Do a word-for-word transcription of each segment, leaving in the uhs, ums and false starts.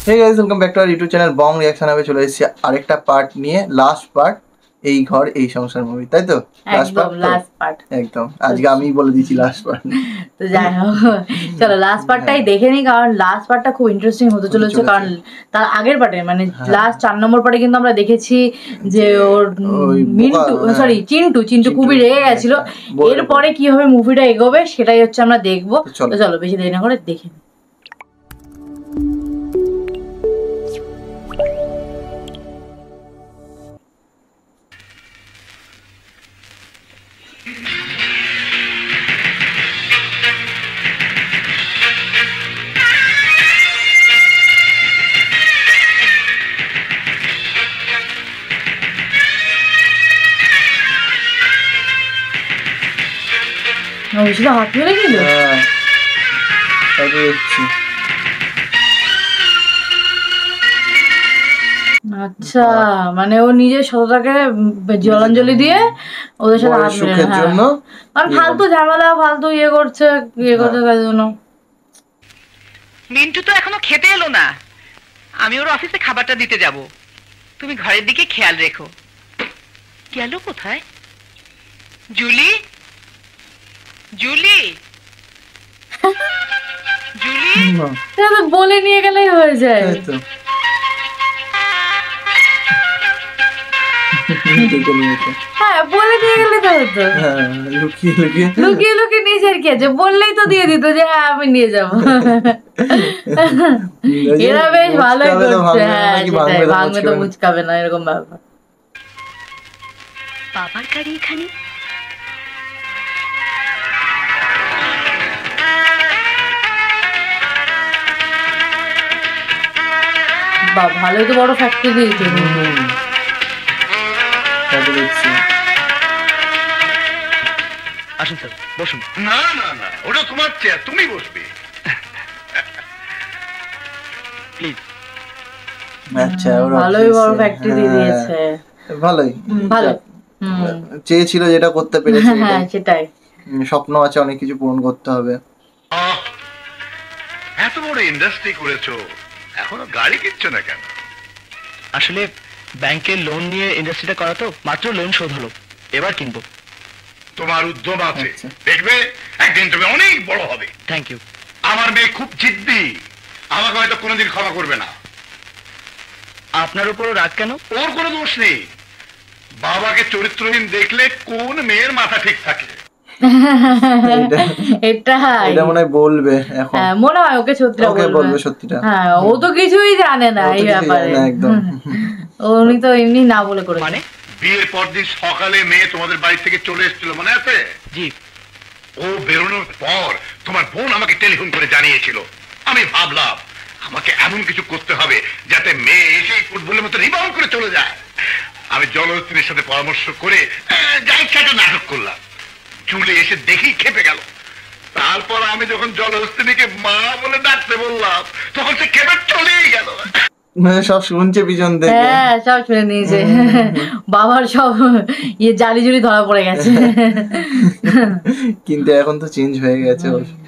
Hey guys welcome back to our YouTube channel Bong reaction में चले এসেছি আরেকটা পার্ট নিয়ে লাস্ট পার্ট এই ঘর এই সংসার মুভি তাই তো লাস্ট পার্ট লাস্ট পার্ট একদম আজকে আমি বলে দিয়েছি লাস্ট পার্ট তো যাই হোক চলো লাস্ট পার্টটাই দেখে নি কারণ লাস্ট পার্টটা খুব ইন্টারেস্টিং হতে চলেছে কারণ তার আগের পার্টে মানে লাস্ট চার নম্বর পার্টে কিন্তু আমরা দেখেছি যে ওর মিন্টু সরি চিন্টু চিন্টু খুবই রেগে গেছিল এরপরে কিভাবে মুভিটা এগোবে সেটাই হচ্ছে আমরা দেখবো তো চলো বেশি দেরি না করে দেখে ওইটা হাত মেরে গেল হ্যাঁ তাই দেখছি আচ্ছা মানে ও নিজের শতটাকে জলাঞ্জলি দিয়ে ওদের সাথে হাত মেরে জন্য কারণ ফালতু ঝামেলা ফালতু ইয়ে করছে ইয়ে করছে তাই জন্য মিন্টু তো এখনো খেতে এলো না আমি ওর অফিসে খাবারটা দিতে যাব তুমি ঘরের দিকে খেয়াল রেখো গেল কোথায় জুলি জুলি জুলি তো বলে নিয়ে গেলেই হয়ে যায় তো হ্যাঁ বলে নিয়ে গেলে তো হতো হ্যাঁ লুকিয়ে লুকিয়ে লুকিয়ে লুকিয়ে নিজের কি আছে বললেই তো দিয়ে দিত যে হ্যাঁ আমি নিয়ে যাবো এরা বেশ ভালোই করছে হ্যাঁ সেটাই ভাঙবে তো মুচকাবে না এরকম ব্যাপার বাবার গাড়ি এখানে বা ভালোই তো বড় ফ্যাক্টরি দিয়েছে আসুন স্যার বসুন না না না ওটা তোমার চেয়ার তুমি বসবে প্লিজ আচ্ছা ওরা ভালোই বড় ফ্যাক্টরি দিয়ে দিয়েছে ভালোই ভালো চেয়েছিল যেটা করতে পেরেছে হ্যাঁ সেটাই স্বপ্ন আছে অনেক কিছু পূরণ করতে হবে এত বড় ইন্ডাস্ট্রি করেছো এখনো গাড়ি কিচ্ছু না কেন আসলে ব্যাংকের লোন নিয়ে ইন্ডাস্ট্রিটা করা তো মাত্র লোন শোধ হলো এবার কিনবো তোমার উদ্যম আছে দেখবে একদিন তুমি অনেক বড় হবে থ্যাংক ইউ আমার মেয়ে খুব জিদ্দি আমাকে হয়তো কোনোদিন ক্ষমা করবে না আপনার উপরও রাগ কেন ওর কোনো দোষ নেই বাবাকে চরিত্রহীন দেখলে কোন মেয়ের মাথা ঠিক থাকে এটা এটা মনে হয় বলবে এখন হ্যাঁ মনে হয় ওকে সত্যিটা বলবে সত্যিটা হ্যাঁ ও তো কিছুই জানে না এই ব্যাপারে একদম উনি তো এমনি না বলে করে মানে বিয়ের পর দিন সকালে মেয়ে তোমাদের বাড়ি থেকে চলে এসেছিল মনে আছে জি ও বেরোনোর পর তোমার বোন আমাকে টেলিফোন করে জানিয়েছিল আমি ভাবলাম আমাকে এমন কিছু করতে হবে যাতে মেয়ে এসে ফুটবলের মতো রিবাউন্ড করে চলে যায় আমি জলহস্তিনীর সাথে পরামর্শ করে যা ইচ্ছা একটা নাটক করলাম চুলে এসে দেখেই খেপে গেল তারপর আমি যখন জলহস্তিনীকে মা বলে ডাকতে বললাম তখন সে খেপে চলেই গেল সব শুনছে পিছন থেকে হ্যাঁ সব শুনে নিয়েছে বাবার সব ইয়ে জালি জুলি ধরা পড়ে গেছে কিন্তু এখন তো চেঞ্জ হয়ে গেছে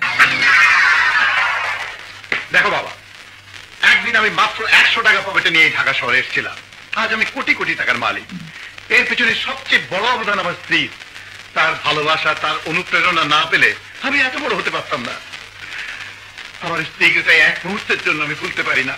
দেখো বাবা একদিন আমি মাত্র একশো টাকা পকেটে নিয়ে ঢাকা শহরে এসেছিলাম আজ আমি কোটি কোটি টাকার মালিক এর পেছনে সবচেয়ে বড় অবদান আমার স্ত্রী তার ভালোবাসা তার অনুপ্রেরণা না পেলে আমি এত বড় হতে পারতাম না আমার স্ত্রীকে তাই এক মুহূর্তের জন্য আমি ভুলতে পারি না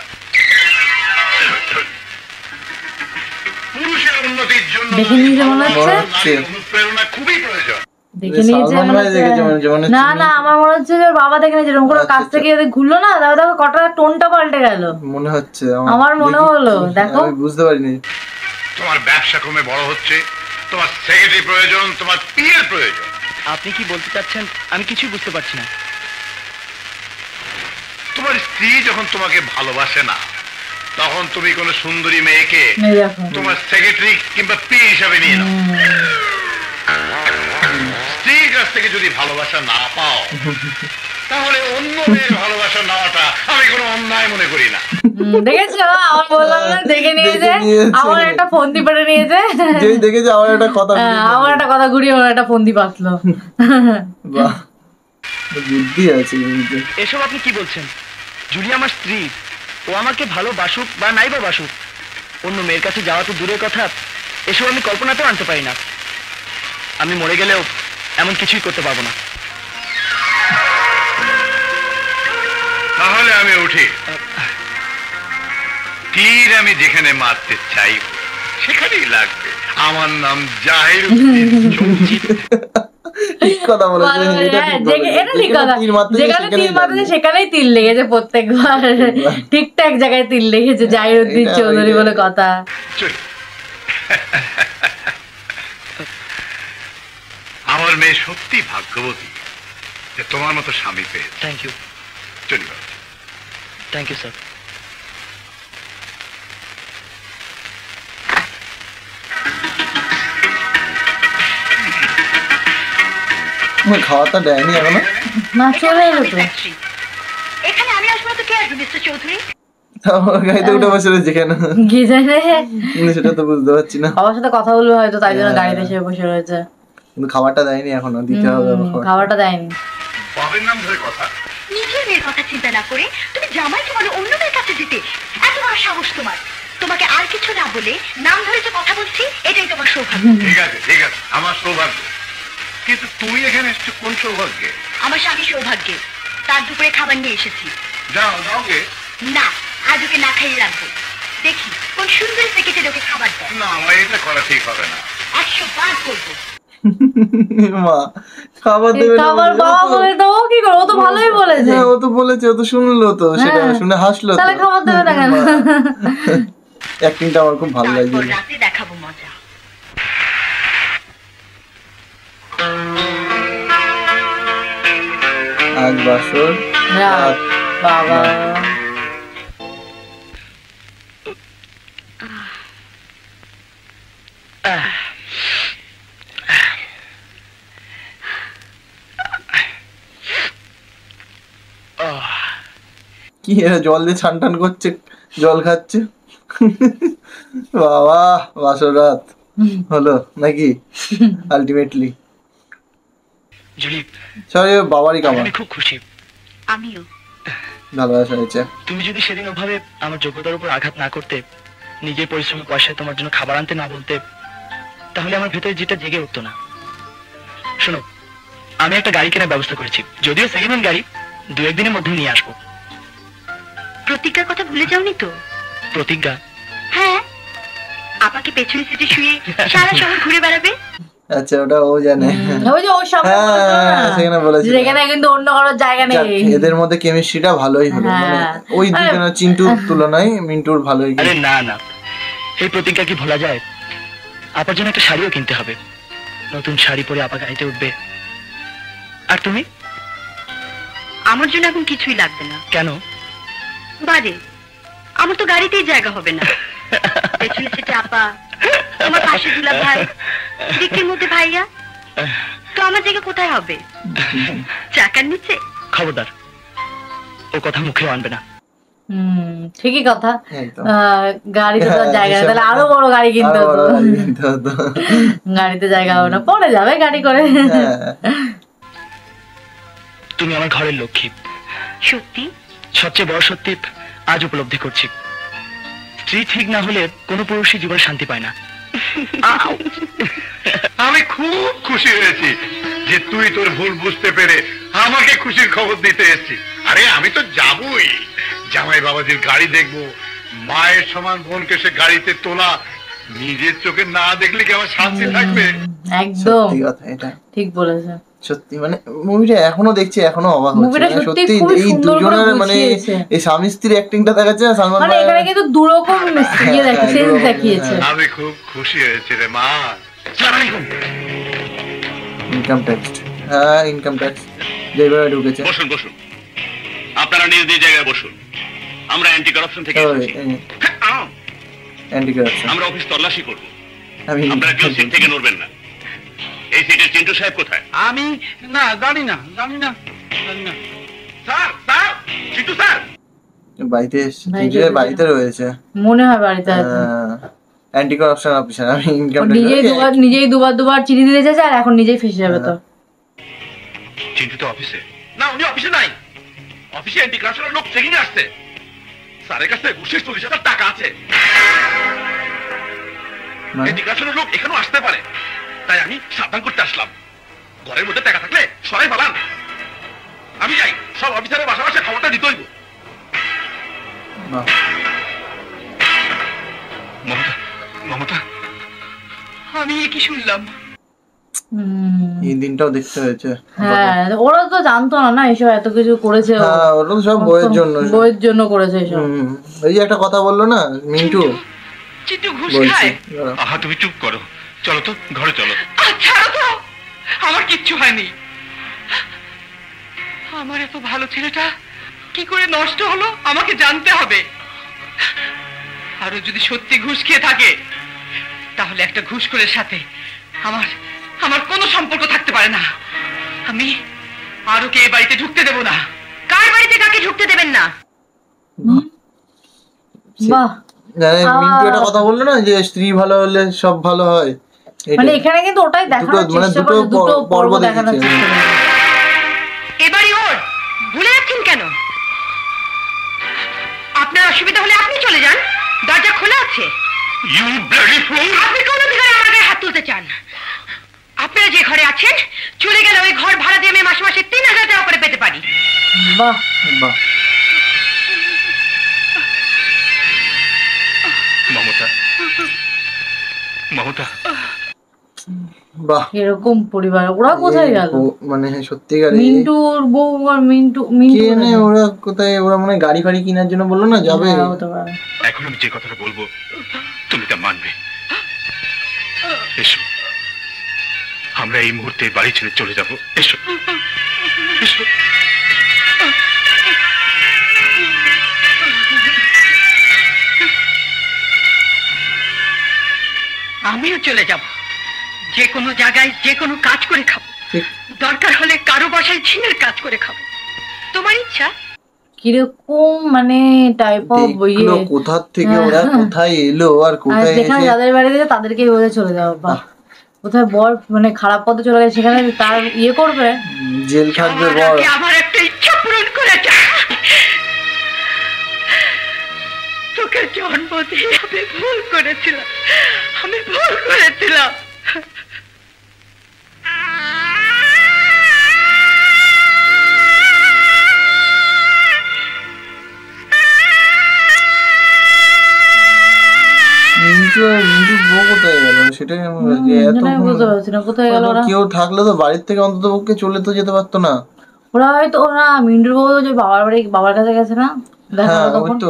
পুরুষের উন্নতির জন্য অনুপ্রেরণা খুবই প্রয়োজন দেখে নিয়েছে না না আমার মনে হচ্ছে যে বাবা দেখে নিয়েছে এরকম করে কাছ থেকে ঘুরলো না তাহলে দেখো কটা টোনটা পাল্টে গেল মনে হচ্ছে আমার মনে হলো দেখো বুঝতে পারিনি তোমার ব্যবসা ক্রমে বড় হচ্ছে তোমার সেক্রেটারি প্রয়োজন তোমার পিএর প্রয়োজন আপনি কি বলতে চাচ্ছেন আমি কিছুই বুঝতে পারছি না তোমার স্ত্রী যখন তোমাকে ভালোবাসে না তখন তুমি কোন সুন্দরী মেয়েকে তোমার সেক্রেটারি কিংবা পি হিসাবে নিয়ে নাও স্ত্রীর কাছ থেকে যদি ভালোবাসা না পাও তাহলে অন্য মেয়ের ভালোবাসা নেওয়াটা আমি কোনো অন্যায় মনে করি না দেখেছো আমার বললাম না দেখে নিয়েছে আমার একটা ফন্দি পেটে নিয়েছে যেই দেখেছে আমার একটা কথা আমার একটা কথা ঘুরিয়ে আমার একটা ফন্দি পাতলো বাহ বুদ্ধি আছে এসব আপনি কি বলছেন? জুলি আমার স্ত্রী, ও আমাকে ভালোবাসুক বা নাই বা বাসুক, অন্য মেয়ের কাছে যাওয়া তো দূরের কথা, এসব আমি কল্পনাতেও আনতে পারি না। আমি মরে গেলেও এমন কিছুই করতে পারবো না। তাহলে আমি উঠি। তীর আমি যেখানে মারতে চাই সেখানেই লাগবে। আমার নাম জাহিরউদ্দিন চৌধুরী। ঠিক কথা বলেছে, এটা ঠিক বলেছে। এটা ঠিক কথা, যেখানে তীর মারতে সেখানেই তীর লেগেছে প্রত্যেকবার, ঠিকঠাক জায়গায় তীর লেগেছে। জাহিরউদ্দিন চৌধুরী বলে কথা। আমার মেয়ে সত্যি ভাগ্যবতী যে তোমার মতো স্বামী পেয়ে। Thank you. চলি। Thank you sir. খাওয়াটা দেয়নি এখনো না, চলে এলো তো। এখানে আমি আসবো তো কে আসবে মিস্টার চৌধুরী? আমার গাড়িতে উঠে বসে রয়েছে কেন কি জানে, সেটা তো বুঝতে পারছি না। বাবার সাথে কথা বলবে হয়তো, তাই জন্য গাড়িতে এসে বসে রয়েছে। কিন্তু খাবারটা দেয়নি এখনো, দিতে হবে। খাবারটা দেয়নি। বাবার নাম ধরে কথা। নিজের মেয়ের কথা চিন্তা না করে তুমি জামাইকে বলো অন্য মেয়ের কাছে যেতে। এত বড় সাহস তোমার! তোমাকে আর কিছু না বলে নাম ধরে যে কথা বলছি, এটাই তোমার সৌভাগ্য। ঠিক আছে ঠিক আছে, আমার সৌভাগ্য। কিন্তু তুমি এখানে এসছো কোন সৌভাগ্যে? আমার স্বামী সৌভাগ্যে, তার দুপুরে খাবার নিয়ে এসেছি। যাও যাও গে। না, আজ ওকে না খাইয়ে রাখবো। দেখি কোন সুন্দরী প্যাকেটে ওকে খাবার দেয়। না, আমার এটা করা ঠিক হবে না। একশো বার করবো। মা খাবার দেবে না, খাবার বাবা বলে তো ও কি করে, ও তো ভালোই বলেছে। ও তো বলেছে, ও তো শুনলো তো, সেটা শুনে হাসলো। তাহলে খাবার দেবে না কেন? অ্যাক্টিংটা আমার খুব ভালো লাগছে। তারপর রাতে দেখাবো মজা। আজ বাসর রাত। বাবা কি এরা জল দিয়ে ছান টান করছে, জল খাচ্ছে। বাবা বাসর রাত হলো নাকি আলটিমেটলি? সরি, বাবারই কামাল। আমি খুব খুশি। আমিও। ভালোবাসা হয়েছে। তুমি যদি সেদিন ওভাবে আমার যোগ্যতার উপর আঘাত না করতে, নিজের পরিশ্রমের পয়সায় তোমার জন্য খাবার আনতে না বলতে, তাহলে আমার ভেতরে যেটা জেগে উঠতো না। শোনো, আমি একটা গাড়ি কেনার ব্যবস্থা করেছি, যদিও সেকেন্ড হ্যান্ড গাড়ি, দু একদিনের মধ্যে নিয়ে আসবো। প্রতিজ্ঞার কথা ভুলে যাওনি তো? প্রতিজ্ঞা? হ্যাঁ, আপাকে পেছনে সিটে শুয়ে সারা শহর ঘুরে বেড়াবে। আচ্ছা, ওটা ও জানে। ওই যে ওর সামনে সেখানে বলেছে, যেখানে কিন্তু অন্য কারোর জায়গা নেই। এদের মধ্যে কেমিস্ট্রিটা ভালোই হলো, মানে ওই দুজনের চিন্টুর তুলনায় মিন্টুর ভালোই। আরে না না, এই প্রতিজ্ঞা কি ভোলা যায়? আপার জন্য একটা শাড়িও কিনতে হবে, নতুন শাড়ি পরে আপা গাড়িতে উঠবে। আর তুমি? আমার জন্য এখন কিছুই লাগবে না। কেন? বারে আমার তো গাড়িতেই জায়গা হবে না। পেছনে সিটে আপা, তোমার পাশে দুলা ভাই, দিকের মধ্যে ভাইয়া, তো আমার জায়গা কোথায় হবে? চাকার নিচে? খবরদার, ও কথা মুখেও আনবে না। হম ঠিকই কথা। গাড়িতে তো জায়গা নেই, তাহলে আরো বড় গাড়ি কিনতে হতো। গাড়িতে জায়গা হবে না, পরে যাবে গাড়ি করে। তুমি আমার ঘরের লক্ষ্মী। সত্যি? সবচেয়ে বড় সত্যি আজ উপলব্ধি করছি, স্ত্রী ঠিক না হলে কোনো পুরুষই জীবনে শান্তি পায় না। আমি খুব খুশি হয়েছি যে তুই তোর ভুল বুঝতে পেরে আমাকে খুশির খবর দিতে এসেছিস। আরে আমি তো যাবই, জামাই বাবাজির গাড়ি দেখবো, মায়ের সমান বোনকে সে গাড়িতে তোলা, নিজের চোখে না দেখলে কি আমার শান্তি থাকবে? একদম কথা, এটা ঠিক বলেছে। সত্যি মানে মুভিটা এখনো দেখছি, এখনো অবাক হচ্ছে। সত্যি এই দুজনের মানে এই স্বামী স্ত্রী অ্যাক্টিংটা দেখাচ্ছে না সালমান মানে এখানে কিন্তু দুরকম ইয়ে দেখিয়েছে, সেন্স দেখিয়েছে। আমি খুব খুশি হয়েছি রে মা। ইনকাম ট্যাক্স, হ্যাঁ ইনকাম ট্যাক্স যেভাবে ঢুকেছে। বসুন বসুন, আপনারা নিজ নিজ জায়গায় বসুন। আমরা অ্যান্টি কারাপশন থেকে এসেছি। অ্যান্টি কারাপশন আমরা অফিস তল্লাশি করব, আমি আপনারা কেউ সিট থেকে নড়বেন না। এই সিটের চিন্টু সাহেব কোথায়? আমি না জানি না জানি না জানি না স্যার স্যার চিন্টু স্যার বাড়িতে এসেছে, বাড়িতে রয়েছে মনে হয়, বাড়িতে আছে। Anti corruption officer. আমি ইনকাম নিজেই দুবার নিজেই দুবার দুবার চিঠি দিতে চাইছে, আর এখন নিজেই ফেসে যাবে। তো চিন্টু তো অফিসে না, উনি অফিসে নাই। অফিসে অ্যান্টি কারাপশনের লোক চেকিং আসছে। স্যারের কাছে ঘুষের চল্লিশ হাজার টাকা আছে। জিজ্ঞাসার লোক এখানেও আসতে পারে, তাই আমি সাবধান করতে আসলাম। ঘরের মধ্যে টাকা থাকলে সবাই পালান। আমি যাই, সব অফিসারের বাসা বাসা খবরটা দিতে হইব। মমতা, মমতা, আমি কি শুনলাম? এই দিনটাও দেখতে হয়েছে। হ্যাঁ, ওরা তো জানতো না না এসব এত কিছু করেছে। হ্যাঁ, ওরা তো সব বইয়ের জন্য, বইয়ের জন্য করেছে এসব। এই যে একটা কথা বললো না মিন্টু, চিন্টু ঘুষ খায়। আহা, তুমি চুপ করো, চলো তো ঘরে চলো। ছাড়ো তো, আমার কিচ্ছু হয়নি। আমার এত ভালো ছেলেটা কি করে নষ্ট হলো আমাকে জানতে হবে। আরো যদি সত্যি ঘুষ খেয়ে থাকে তাহলে একটা ঘুষখোরের সাথে আমার আমার কোনো সম্পর্ক থাকতে পারে না। আমি আরোকে এই বাড়িতে ঢুকতে দেব না। কার বাড়িতে কাকে ঢুকতে দেবেন না? বাহ, মিন্টু একটা কথা বললো না যে স্ত্রী ভালো হলে সব ভালো হয়। মানে এখানে কিন্তু ওটাই দেখানোর চেষ্টা করে, দুটো পর্ব দেখানোর চেষ্টা করে। এবারে ওর ভুলে যাচ্ছেন কেন? আপনার অসুবিধা হলে আপনি চলে যান, দরজা খোলা আছে। You bloody fool! আপনি কোন অধিকারে আমার গায়ে হাত তুলতে চান? আপনারা যে ঘরে আছেন চলে গেলে ওই ঘর ভাড়া দিয়ে আমি মাসে মাসে তিন হাজার টাকা করে পেতে পারি। বাহ বাহ। মমতা, মমতা, বাহ, এরকম পরিবার ওরা কোথায় গেল? মানে সত্যিকার মিন্টুর বউ আর মিন্টু মিন্টু কেনে ওরা কোথায়? ওরা মানে গাড়ি ফাড়ি কেনার জন্য বললো না যাবে। এখন আমি যে কথাটা বলবো তুমি তা মানবে। এসো, আমরা এই মুহূর্তে বাড়ি ছেড়ে চলে যাব। এসো, এসো। আমিও চলে যাব, যে কোনো জায়গায় যে কোনো কাজ করে খাবো, দরকার হলে কারো বাসায় ঝিনের কাজ করে খাবো। তোমার ইচ্ছা। কিরকম মানে টাইপ অফ ইয়ে, কোথা থেকে ওরা কোথায় এলো আর কোথায় যেখানে যাদের বাড়ি থেকে তাদেরকে বলে চলে যাও। বাহ, কোথায় বর মানে খারাপ পথে চলে গেছে সেখানে তার ইয়ে করবে, জেল থাকবে বর। আমার একটা ইচ্ছা পূরণ করে যা। তোকে জন্ম দিয়ে আমি ভুল করেছিলাম, আমি ভুল করেছিলাম। কেউ থাকলে তো বাড়ির থেকে অন্তত পক্ষে চলে তো যেতে পারতো না। ওরা হয়তো ওরা মিন্টুর বউ যে বাবার বাড়ি বাবার কাছে গেছে না, দেখা তখন তো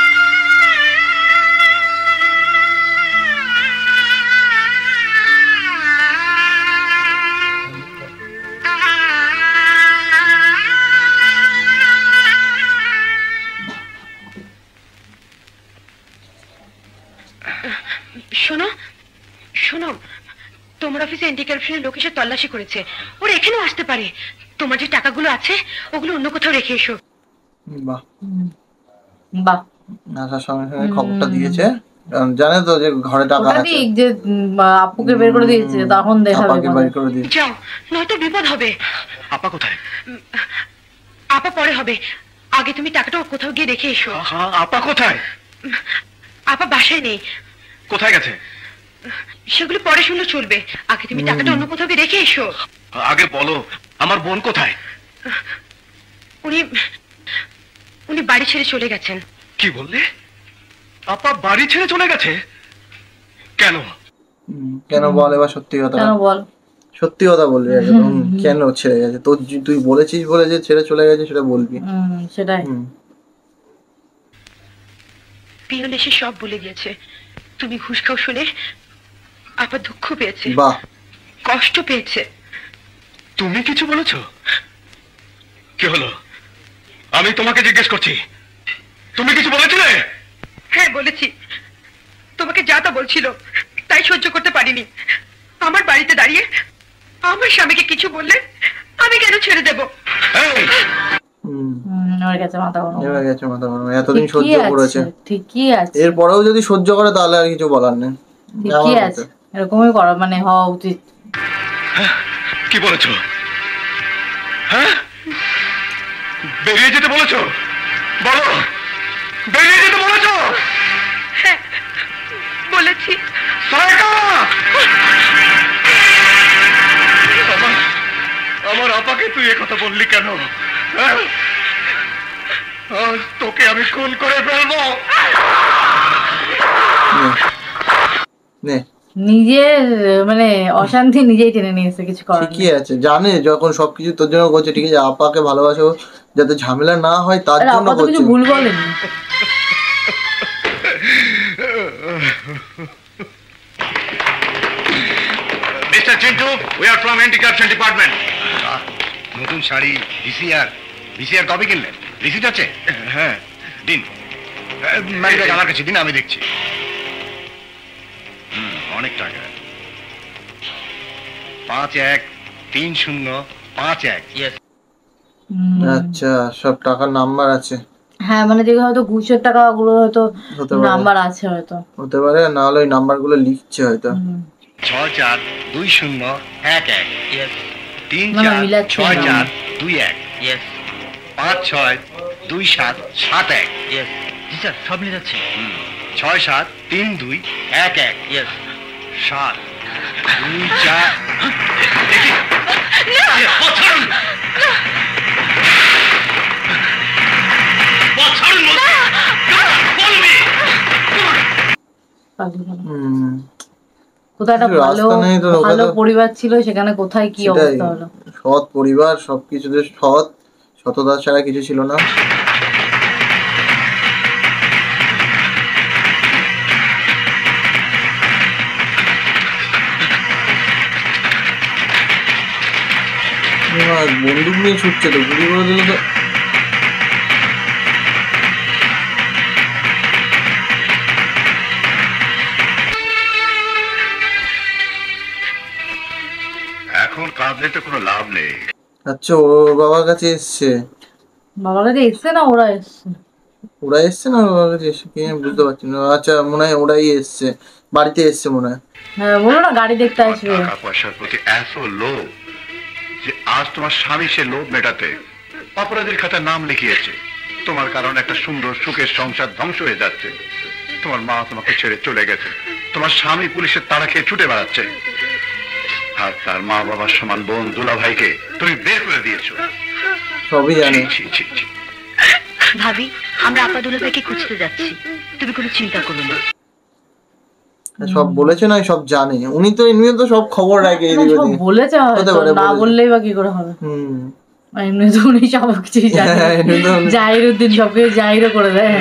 শোনো শোনো, তোমার অফিসে এন্টি কারাপশনের লোক এসে তল্লাশি করেছে। ওরা এখানেও আসতে পারে। তোমার যে টাকাগুলো আছে ওগুলো অন্য কোথাও রেখে এসো। বাহ বাহ, আসার সঙ্গে সঙ্গে খবরটা দিয়েছে, জানে তো যে ঘরে টাকা আছে, যে আপুকে বের করে দিয়েছে, তখন দেখাবে আপাকে বের করে দিয়েছে। যাও, নয়তো বিপদ হবে। আপা কোথায়? আপা পরে হবে, আগে তুমি টাকাটা কোথাও গিয়ে রেখে এসো। আপা কোথায়? আপা বাসায় নেই। কোথায় গেছে? সেগুলো পরে শুনলে চলবে, আগে তুমি টাকাটা অন্য কোথাও গিয়ে রেখে এসো। আগে বলো আমার বোন কোথায়? উনি উনি বাড়ি ছেড়ে চলে গেছেন। কি বললে? আপা বাড়ি ছেড়ে চলে গেছে? কেন? কেন বল এবার সত্যি কথা, কেন বল, সত্যি কথা বলবি একদম। কেন ছেড়ে গেছে? তোর তুই বলেছিস বলে যে ছেড়ে চলে গেছে সেটা বলবি। সেটাই। পিয়ন এসে সব বলে গিয়েছে। তুমি ঘুষ খাও শুনে আপা দুঃখ পেয়েছে, বাহ, কষ্ট পেয়েছে। তুমি কিছু বলেছো? কি হলো? আমি তোমাকে জিজ্ঞেস করছি, তুমি কিছু বলেছিলে? হ্যাঁ বলেছি। তোমাকে যা তা বলছিল তাই সহ্য করতে পারিনি। আমার বাড়িতে দাঁড়িয়ে আমার স্বামীকে কিছু বললে আমি কেন ছেড়ে দেব? এতদিন সহ্য করেছে, ঠিকই আছে। এরপরেও যদি সহ্য করে তাহলে আর কিছু বলার নেই। ঠিকই আছে, এরকমই করা মানে হওয়া উচিত। কি বলেছো? হ্যাঁ, বেরিয়ে যেতে বলেছো? বলো, বেরিয়ে যেতে তুই এ কথা বললি কেন? আজ তোকে আমি খুন করে ফেলবো। নিজের মানে অশান্তি নিজেই টেনে নিয়েছে, কিছু করার ঠিকই আছে, জানে যখন সবকিছু তোর জন্য করছে, ঠিক আছে আপাকে ভালোবাসো যাতে ঝামেলা না হয় তার জন্য করছে। কিছু ভুল বলেনি। Mister Chintu, we are from anti-corruption department. নতুন শাড়ি, ভিসিআর ভিসিআর কবে কিনলেন? রিসিট আছে? হ্যাঁ দিন, ম্যানেজার আমার কাছে দিন, আমি দেখছি। হুম, অনেক টাকা। পাঁচ এক তিন শূন্য পাঁচ এক। আচ্ছা, সব টাকার নাম্বার আছে। হ্যাঁ, মানে যেগুলো হয়তো ঘুষের টাকা ওগুলো হয়তো নাম্বার আছে, হয়তো হতে পারে, না হলে ওই নাম্বারগুলো লিখছে হয়তো। ছয় চার দুই শূন্য এক এক, তিন চার ছয় চার দুই এক, পাঁচ ছয় দুই সাত সাত এক। স্যার সব মিলে যাচ্ছে। ছয় সাত তিন দুই এক এক, সাত দুই চার। কোথায় একটা ভালো ভালো পরিবার ছিল, সেখানে কোথায় কি অবস্থা হলো। সৎ পরিবার, সবকিছুতে সৎ, সততা ছাড়া কিছু ছিল না। বন্দুক নিয়ে ছুটছে তো, গুলি করে দিল তো। এখন কাঁদলে তো কোনো লাভ নেই। আচ্ছা, ও বাবার কাছে এসছে। বাবার কাছে এসছে না ওরা এসছে? ওরা এসছে না বাবার কাছে এসছে, কি বুঝতে পারছি না। আচ্ছা, মনে হয় ওরাই এসছে, বাড়িতে এসছে মনে হয়। হ্যাঁ, বলো না গাড়ি দেখতে আসবে। টাকা পয়সার প্রতি এত লোভ যে আজ তোমার স্বামী সে লোভ মেটাতে অপরাধীর খাতায় নাম লিখিয়েছে। তোমার কারণে একটা সুন্দর সুখের সংসার ধ্বংস হয়ে যাচ্ছে। তোমার মা তোমাকে ছেড়ে চলে গেছে, তোমার স্বামী পুলিশের তাড়া খেয়ে ছুটে বেড়াচ্ছে, আর তার মা বাবার সমান বোন দুলা ভাইকে তুমি বের করে দিয়েছো। সবই জানি। ভাবি, আমরা আপা দুলা ভাইকে খুঁজতে যাচ্ছি, তুমি কোনো চিন্তা করো না। সব বলেছে না, সব জানে উনি তো, এমনি তো সব খবর রাখে। সব বলেছে, হয়তো না বললেই বা কি করে হবে। হুম, এমনি তো উনি সব কিছুই জানে। জাহিরুদ্দিন সবকে জাহিরও করে দেয়।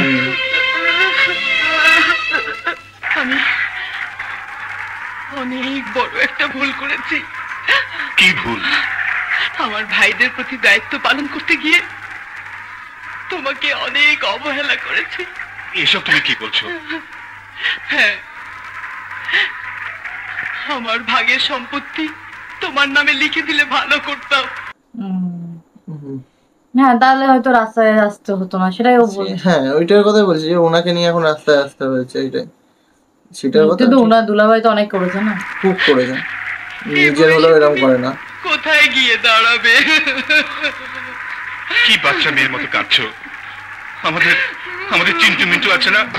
আমি অনেক বড় একটা ভুল করেছি। কি ভুল? আমার ভাইদের প্রতি দায়িত্ব পালন করতে গিয়ে তোমাকে অনেক অবহেলা করেছি। এসব তুমি কি বলছো? হ্যাঁ, আমার ভাগের সম্পত্তি তোমার নামে লিখে দিলে ভালো করতাম। হ্যাঁ, তাহলে হয়তো রাস্তায় আসতে হতো না, সেটাই ও বলছে। হ্যাঁ, ওইটার কথাই বলছি যে ওনাকে নিয়ে এখন রাস্তায় আসতে হয়েছে, এটাই সেটার কথা। কিন্তু ওনার দুলাভাই তো অনেক করেছে না, খুব করেছে, নিজের হলেও এরকম করে না। কোথায় গিয়ে দাঁড়াবে? কি বাচ্চা মেয়ের মতো কাঁদছো? আমাদের আমাদের চিন্টু মিন্টু আছে না?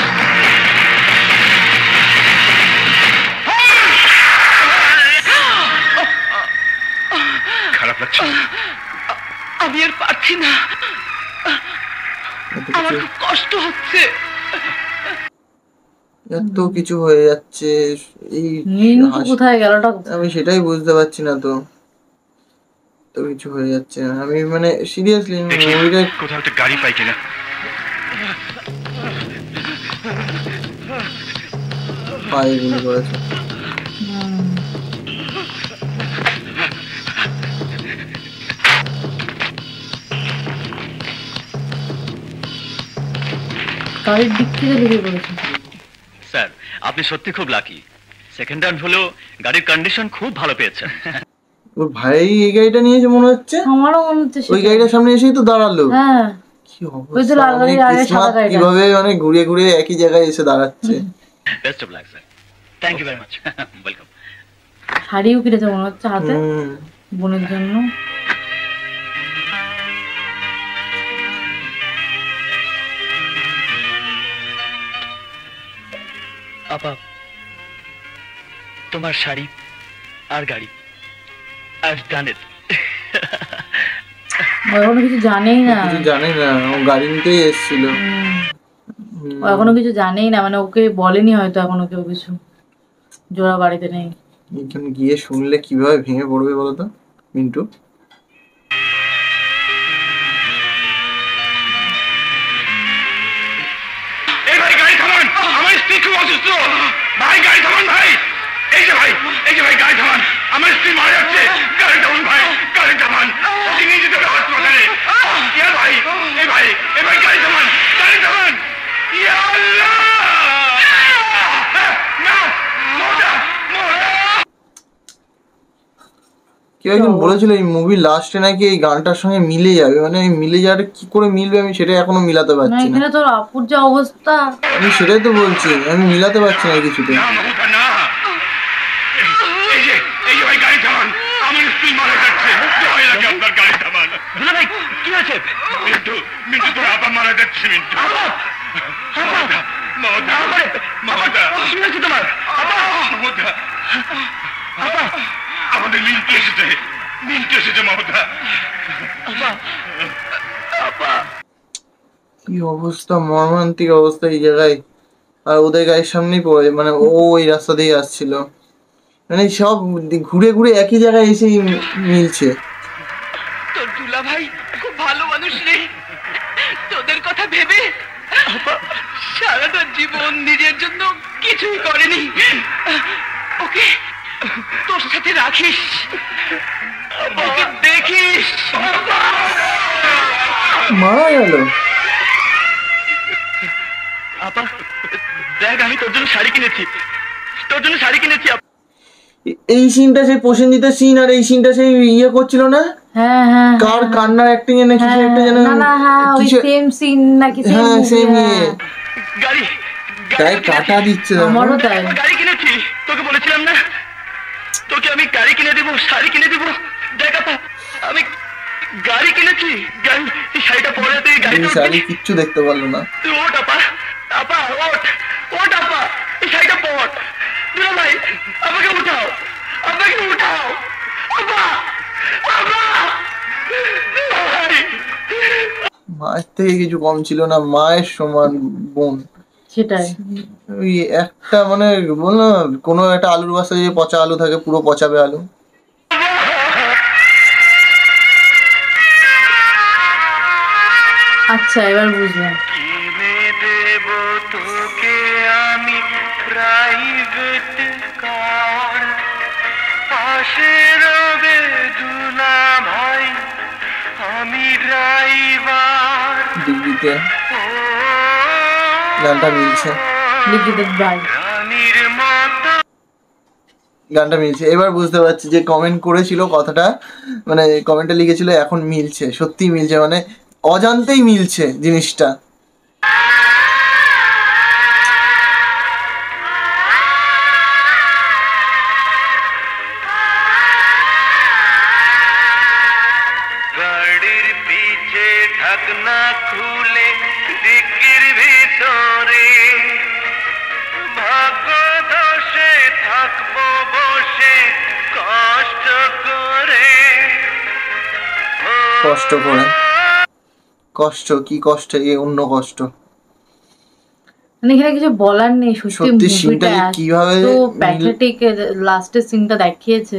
খারাপ লাগছে? আমি আর পারছি না, আমার খুব কষ্ট হচ্ছে। এত কিছু হয়ে যাচ্ছে, এই কোথায় গেলটা আমি সেটাই বুঝতে পারছি না। তো তো কিছু হয়ে যাচ্ছে, আমি মানে সিরিয়াসলি মুভিটা কোথাও একটা গাড়ি পাই কিনা। পায়ে গুলি করেছে। গাড়ির দিক থেকে বেরিয়ে পড়েছে। স্যার, আপনি সত্যি খুব লাকি। সেকেন্ড হ্যান্ড হলেও গাড়ির কন্ডিশন খুব ভালো পেয়েছেন। ওর ভাই এই গাড়িটা নিয়েছে মনে হচ্ছে। আমারও মনে হচ্ছে ওই গাড়িটার সামনে এসেই তো দাঁড়ালো। হ্যাঁ, কি অবস্থা, কিভাবে মানে ঘুরিয়ে ঘুরিয়ে একই জায়গায় এসে দাঁড়াচ্ছে। Best of luck sir. Thank you very much. Welcome. শাড়িও কিনেছে মনে হচ্ছে হাতে বোনের জন্য। আপা, তোমার শাড়ি আর গাড়ি, I've done it. এখনো কিছু জানেই না, কিছু জানে না, ও গাড়ি নিতেই এসেছিল। ও এখনো কিছু জানেই না, মানে ওকে বলেনি হয়তো এখনো কেউ কিছু, জোড়া বাড়িতে নেই। এখানে গিয়ে শুনলে কিভাবে ভেঙে পড়বে বলতো মিন্টু? এই ভাই গাড়ি থামান, আমার স্ত্রী খুব অসুস্থ। ভাই গাড়ি থামান ভাই, এই যে ভাই, এই যে ভাই গাড়ি থামান, আমার স্ত্রী মারা যাচ্ছে। গাড়ি থামান ভাই, গাড়ি থামান, ওকে নিয়ে যেতে হবে হাসপাতালে। ইয়া ভাই, এই ভাই, এই ভাই গাড়ি থামান, গাড়ি থামান। ইয়া আল্লাহ! না, মোটা, মোটা। কেউ একজন বলেছিল এই মুভি লাস্টে নাকি এই গানটার সঙ্গে মিলে যাবে, মানে মিলে যাওয়াটা কি করে মিলবে আমি সেটা এখনো মিলাতে পারছি না। এখানে তোর আপুর যা অবস্থা, আমি সেটাই তো বলছি, আমি মিলাতে পারছি না কিছুতে। না মোটা না, এই যে, এই যে ভাই গাড়ি থামান, আমার স্ত্রী মারা যাচ্ছে। ভয় লাগে আপনার, গাড়ি থামান। দুলা ভাই কি হয়েছে? মিন্টু, মিন্টু তোর আপা মারা যাচ্ছে। মিন্টু, মমতা, মমতা, মমতা, কি হয়েছে তোমার? মমতা, আমাদের মিন্টু এসেছে, মিন্টু এসেছে মমতা। কি অবস্থা, মর্মান্তিক অবস্থা এই জায়গায়। আর ওদের গায়ের সামনেই পড়ে, মানে ও ওই রাস্তা দিয়ে আসছিল, মানে সব ঘুরে ঘুরে একই জায়গায় এসে মিলছে। তোর দুলা ভাই খুব ভালো মানুষ রে, তোদের কথা ভেবে সারাটা জীবন নিজের জন্য কিছুই করেনি। ওকে তোর সাথে রাখিস, ওকে দেখিস। মারা গেল। আপা দেখ, আমি তোর জন্য শাড়ি কিনেছি, তোর জন্য শাড়ি কিনেছি। এই সিনটা সেই প্রসেনজিতের সিন, আর এই সিনটা সেই ইয়ে করছিল না, হ্যাঁ হ্যাঁ কার কান্নার অ্যাক্টিং এ নাকি একটা যেন না না, হ্যাঁ ওই কিছু, সেম সিন নাকি, হ্যাঁ সেম ইয়ে, গাড়ি গায়ে কাটা দিচ্ছে। আমারও তাই। গাড়ি কিনেছি, তোকে বলেছিলাম না তোকে আমি গাড়ি কিনে দেবো, শাড়ি কিনে দেবো। দেখ আপা, আমি গাড়ি কিনেছি। গাড়ি, এই শাড়িটা পরে তুই গাড়িতে এই শাড়ি কিচ্ছু দেখতে পারলো না। তুই ওঠ আপা, আপা ওঠ, ওঠ আপা, এই শাড়িটা পর। দুলা ভাই আমাকে উঠাও, আমাকে উঠাও আপা, আপা। মায়ের থেকে কিছু কম ছিল না, মায়ের সমান বোন। সেটাই, ওই একটা মানে বললো কোনো একটা আলুর বাসা যে পচা আলু থাকে, পুরো পচাবে আলু। আচ্ছা এবার বুঝলাম। কিনে দেব তোকে আমি প্রাইভেট কার, পাশে রবে দুলা ভাই, আমি ড্রাইভার। ডিগ্রিতে গানটা মিলছে, লিখিত ভাই রানীর মতো। গানটা মিলছে। এবার বুঝতে পারছি যে কমেন্ট করেছিল কথাটা, মানে কমেন্টে লিখেছিল এখন মিলছে, সত্যি মিলছে, মানে অজান্তেই মিলছে জিনিসটা। গাড়ির পিছে ঢাকনা খুলে ডিকির ভিতরে, ভাগ্য দোষে থাকবো বসে কষ্ট করে। কষ্ট করে, কষ্ট কি কষ্ট, এ অন্য কষ্ট। মানে এখানে কিছু বলার নেই, সত্যি সত্যি সিনটা মুভিটা কিভাবে তো প্যাথেটিক, লাস্টের সিনটা দেখিয়েছে।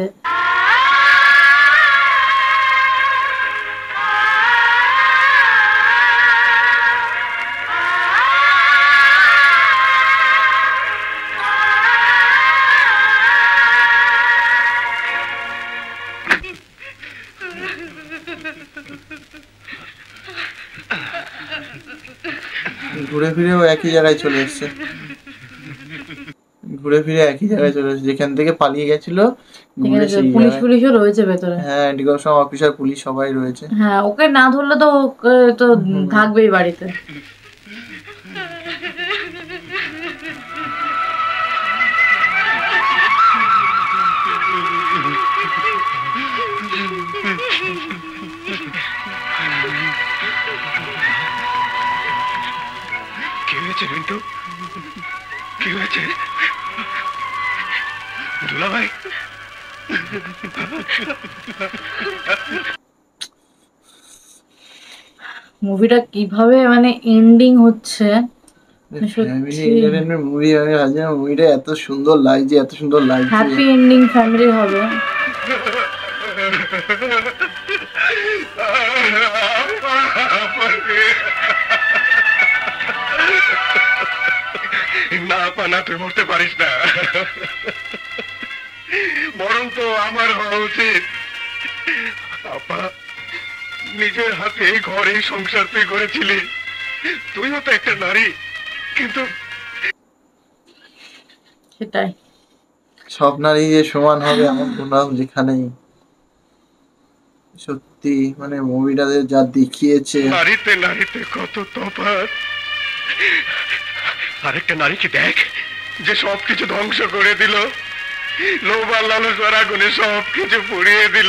ঘুরে ফিরেও একই জায়গায় চলে এসছে, ঘুরে ফিরে একই জায়গায় চলে এসছে, যেখান থেকে পালিয়ে গেছিল ঘুরে সেই পুলিশ জায়গায়। পুলিশও রয়েছে ভেতরে, হ্যাঁ ডিকশন অফিসার, পুলিশ সবাই রয়েছে। হ্যাঁ ওকে না ধরলে তো ওকে তো থাকবেই বাড়িতে। কি হয়েছে মিন্টু, কি হয়েছে? দুলা ভাই মুভিটা কিভাবে মানে এন্ডিং হচ্ছে ফ্যামিলি এন্টারটেইনমেন্ট মুভি, আমি ভাবছি মুভিটা এত সুন্দর লাগছে, এত সুন্দর লাগছে। হ্যাপি এন্ডিং ফ্যামিলি হবে। না পানা তুই মরতে পারিস না, বরং তো আমার হওয়া উচিত। আপা, নিজের হাতে এই ঘর এই সংসার তুই করেছিলি, তুইও তো একটা নারী, কিন্তু সেটাই সব নারী যে সমান হবে এমন কোনো যেখানেই। সত্যি মানে মুভিটাতে যা দেখিয়েছে, নারীতে নারীতে কত তফাৎ। আরেকটা নারীকে দেখ যে সবকিছু ধ্বংস করে দিল, লোভ আর লালসার আগুনে সবকিছু পুড়িয়ে দিল,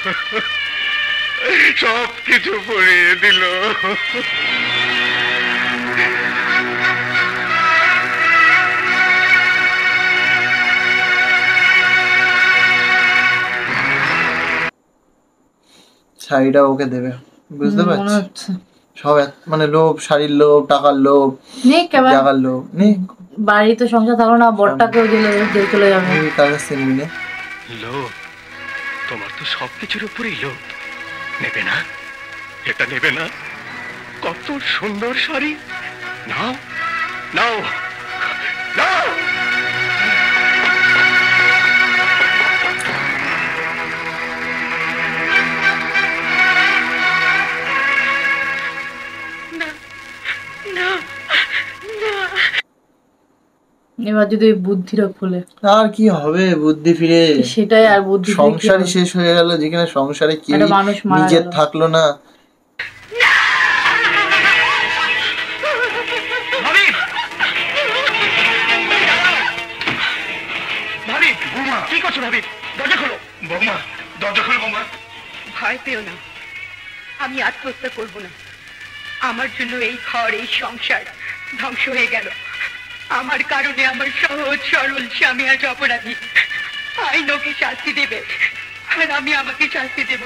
সবকিছু পুড়িয়ে দিল। শাড়িটা ওকে দেবে, বুঝতে মনে পারছি। হচ্ছে সব এক- মানে লোভ, শাড়ির লোভ, টাকার লোভ, নেই কেবল জায়গার লোভ নেই। বাড়িতে সংসার থাকলো না, বরটাকেও দিলে দিয়ে চলে যাবে। তুমি কার কাছে নিলে? লোভ, তোমার তো সবকিছুর উপরেই লোভ। নেবে না? এটা নেবে না? কত সুন্দর শাড়ি, নাও নাও নাও। এবার যদি ওই বুদ্ধিটা খুলে, আর কি হবে বুদ্ধি ফিরে? সেটাই, আর বুদ্ধি ফিরে কি সংসারই হবে? শেষ হয়ে গেল, যেখানে সংসারে কেউ একটা মানুষ মারা নিজের গেল। থাকলো না। ভাবি, ভাবি, বৌমা কি করছো? ভাবি দরজা খোলো। বৌমা দরজা খোলো। বৌমা ভয় পেও না, আমি আত্মহত্যা করব না। আমার জন্য এই ঘর এই সংসার ধ্বংস হয়ে গেল। আমার কারণে আমার সহজ সরল স্বামী আজ অপরাধী। আইন ওকে শাস্তি দেবে, আর আমি আমাকে শাস্তি দেব।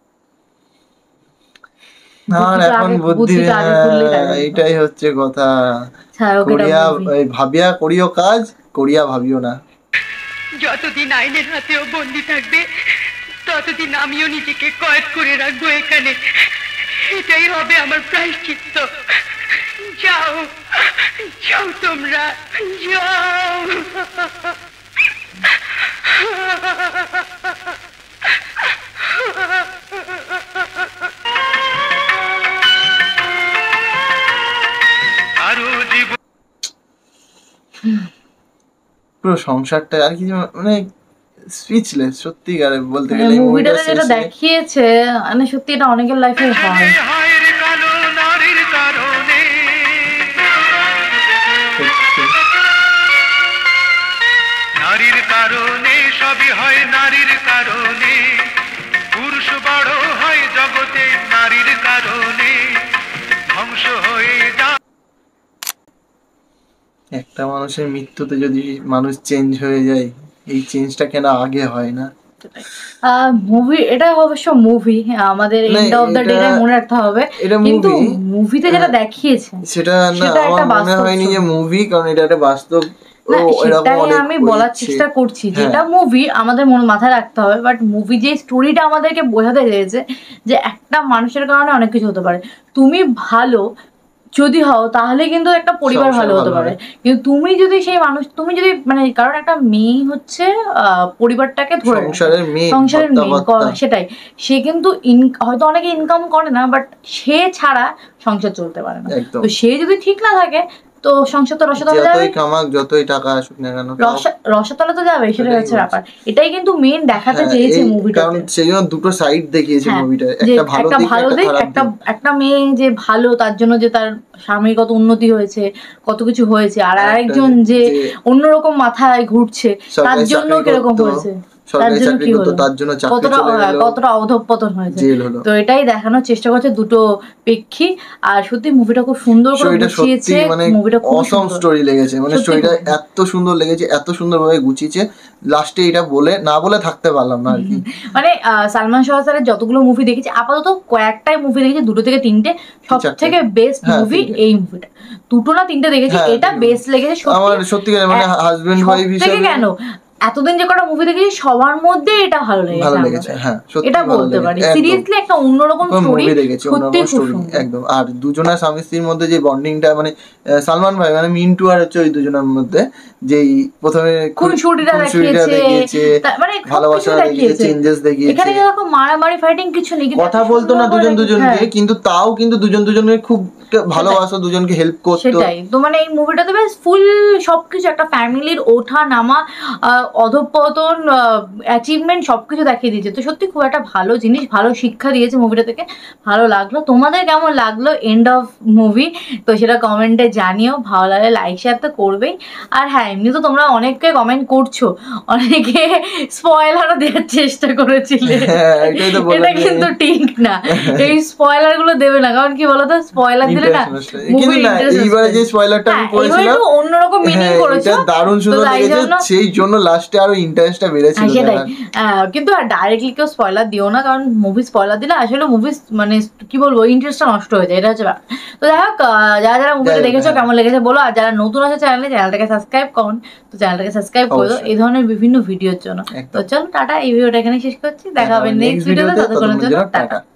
আর বুদ্ধিটা এখন আগে- বুদ্ধি, বুদ্ধিটা আগে খুললেই হ্যাঁ, তাই হতো। এইটাই হচ্ছে কথা। ছাড় ওকে, এটা করিয়া movie। এই ভাবিয়া করিও কাজ, করিয়া ভাবিও না। যতদিন আইনের হাতেও বন্দি থাকবে, ততদিন আমিও নিজেকে কয়েদ করে রাখবো এখানে। এটাই হবে আমার প্রায়শ্চিত্ত। যাও যাও, তোমরা যাও। পুরো সংসারটা আর কি মানে স্পিচলেস সত্যিকারে বলতে মানে গেলে। এই মুভিটাতে মুভিটা যেটা দেখিয়েছে মানে সত্যি এটা অনেকের লাইফে হয়। হায়ের কালো নারীর কারণে, নারীর কারণে সবই হয়, নারীর কারণে পুরুষ বড় হয় জগতে, নারীর কারণে ধ্বংস হয়ে যায়। একটা মানুষের মৃত্যুতে যদি মানুষ চেঞ্জ হয়ে যায়, এই চেঞ্জটা কেন আগে হয় না? মুভি, এটা অবশ্য মুভি, আমাদের না, এন্ড অফ দ্য ডে এটা- মনে রাখতে হবে। এটা কিন্তু movie। মুভিতে যেটা দেখিয়েছে সেটা না, সেটা আমার একটা মনে বাস্তব হয়নি যে ছবি। মুভি, কারণ এটা একটা বাস্তব। না, ও, এরকম সেটাই অনেক আমি বলার হয়েছে। চেষ্টা করছি, হ্যাঁ। যেটা মুভি আমাদের মন মাথায় রাখতে হবে, বাট মুভি যে স্টোরিটা আমাদেরকে বোঝাতে চেয়েছে যে একটা মানুষের কারণে অনেক কিছু হতে পারে। তুমি ভালো যদি হও তাহলে কিন্তু একটা পরিবার সংসার ভালো হতে ভালো পারে, হয়। কিন্তু তুমি যদি সেই মানুষ, তুমি যদি মানে কারণ একটা মেয়ে হচ্ছে আহ, পরিবারটাকে ধরে রাখে। সংসারের মেয়ে, সংসারের মেয়ে কর্তা-কর্তা। ক- সেটাই, সে কিন্তু ইন- হয়তো অনেকে ইনকাম করে না, বাট সে ছাড়া সংসার চলতে পারে না। একদম। তো সে যদি ঠিক না থাকে তো সংসার তো রসাতলে যাবে, যতই কামাক, যতই টাকা আসুক না কেন, তাও- রসা- রসাতলে তো যাবে, সেটাই এটাই হচ্ছে বলছি। ব্যাপার। এটাই কিন্তু মেন দেখাতে হ্যাঁ, চেয়েছে এই- মুভিটাতে। কারণ সেই জন্য দুটো সাইড দেখিয়েছে হ্যাঁ, মুভিটা, যে একটা ভালো একটা দিক, ভালো একটা দিক, খারাপ একটা দিক। একটা মেয়ে যে ভালো, তার জন্য যে তার স্বামীর কত উন্নতি হয়েছে, কত কিছু হয়েছে, আর একটা আরেকজন যে যে- অন্যরকম মাথায় ঘুরছে, তার সরকারি জন্য চাকরি কিরকম করতো, হয়েছে। সরকারি চাকরি করতো, তার জন্য চাকরি কতটা চলে গেল, কতটা অধঃপতন হয়েছে। জেল হলো। তো এটাই দেখানোর চেষ্টা করছে দুটো প্রেক্ষী। আর সত্যি মুভিটা খুব সুন্দর করে স্টোরিটা গুছিয়েছে, সত্যি মানে মুভিটা খুব অসম সুন্দর স্টোরি লেগেছে, মানে সত্যি স্টোরিটা খুব। এত সুন্দর লেগেছে, এত সুন্দরভাবে গুছিয়েছে, লাস্টে এটা বলে না বলে থাকতে পারলাম না আর কি। মানে আহ, সালমান শাহ স্যারের যতগুলো মুভি দেখেছি আপাতত কয়েকটাই মুভি দেখেছি, দুটো থেকে তিনটে, সব চারটে। থেকে বেস্ট হ্যাঁ, মুভি তিনটে। এই মুভিটা। দুটো না তিনটে দেখেছি, হ্যাঁ, এটা দুটো। বেস্ট লেগেছে সত্যি। আমার সত্যিকার মানে এক- হাজবেন্ড সব ওয়াইফ থেকে হিসেবে কেন এতদিন যে কটা মুভি দেখেছি সবার মধ্যে এটা ভালো লেগেছে ভালো আমার। লেগেছে, হ্যাঁ সত্যি এটা ভালো বলতে পারি, লেগেছে, একদম। সিরিয়াসলি একটা অন্যরকম স্টোরি, মুভি দেখেছি, সত্যি অন্যরকম খুব স্টোরি সুন্দর। একদম। আর দুজনের স্বামী স্ত্রীর মধ্যে যে বন্ডিংটা, মানে আহ, সালমান ভাই মানে মিন্টু আর হচ্ছে ওই দুজনের মধ্যে যেই প্রথমে খুনসুটিটা খুনসুটিটা দেখিয়েছে, দেখিয়েছে, তা- মানে ভালোবাসা সবকিছু দেখিয়েছে, দেখিয়েছে। চেঞ্জেস এখানে দেখিয়েছে, এরকম মারামারি ফাইটিং কিছু নেই, কিন্তু কথা এত বলতো না সুন্দর করে দুজন দুজনকে, হ্যাঁ। কিন্তু তাও কিন্তু দুজন দুজনের খুব ভালোবাসা, দুজনকে হেল্প করতো। সেটাই তো, মানে এই মুভিটাতে বেশ ফুল সবকিছু, একটা ফ্যামিলির ওঠা নামা, আহ, অধঃপতন, অ্যাচিভমেন্ট সবকিছু দেখিয়ে দিয়েছে। তো সত্যি খুব একটা ভালো জিনিস, ভালো শিক্ষা দিয়েছে মুভিটা থেকে, ভালো লাগলো। তোমাদের কেমন লাগলো এন্ড অফ মুভি, তো সেটা কমেন্টে জানিও। ভালো লাগলে লাইক শেয়ার তো করবেই। আর হ্যাঁ, এমনি তো তোমরা অনেককে কমেন্ট করছো, অনেকে স্পয়লারও দেওয়ার চেষ্টা করেছিলে, হ্যাঁ, এটাই তো বললাম এটা যে- কিন্তু ঠিক না, এই স্পয়লার গুলো দেবে না, কারণ কি বলতো স্পয়লার দিলে না Interest নষ্ট। কিন্তু না, এইবারে যে স্পয়লারটা আমি হ্যাঁ, করেছিলাম, অন্যরকম মিনিং হ্যাঁ, করেছো, এটা দারুণ তো সুন্দর তাই লেগেছে, জন্য সেই জন্য লাস্টে আরো ইন্টারেস্টটা বেড়েছিল। হ্যাঁ, সেটাই। দেখার। আহ, কিন্তু ডাইরেক্টলি কেউ স্পয়লার দিও না, কারণ মুভি স্পয়লার দিলে আসলে মুভি মানে কি বলবো, ইন্টারেস্টটা নষ্ট হয়ে যায়, এটা হচ্ছে ব্যাপার। তো যাই হোক, আহ, যারা যারা মুভিটা যাই হোক, দেখেছো হ্যাঁ। কেমন লেগেছে বলো, আর যারা নতুন আছে চ্যানেলে, চ্যানেলটাকে সাবস্ক্রাইব করুন, তো চ্যানেলটাকে সাবস্ক্রাইব করে দাও অবশ্যই। এই ধরনের বিভিন্ন ভিডিওর জন্য। একদম। তো চলো টাটা, এই ভিডিওটা এখানে শেষ করছি, দেখা হবে নেক্সট ভিডিওতে, ততক্ষণের জন্য টাটা।